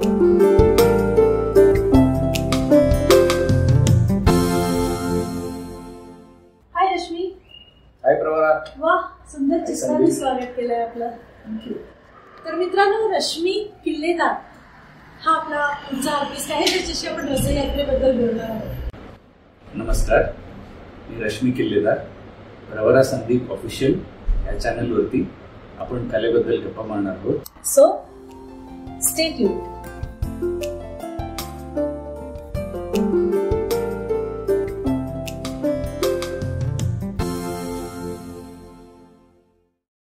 हाय रश्मी. हाय प्रवरा. वाह, सुंदर चित्राने स्वागत केलंय आपलं. तर मित्रांनो, रश्मी किल्लेदार हा आपला पुढचा आर्टिस्ट आहे, ज्याच्याशी आपण रथयात्रेबद्दल बोलणार आहोत. नमस्कार, मी रश्मी किल्लेदार. प्रवरा संदीप ऑफिशियल या चॅनलवरती आपण कलेबद्दल गप्पा मारणार आहोत. So stay tuned.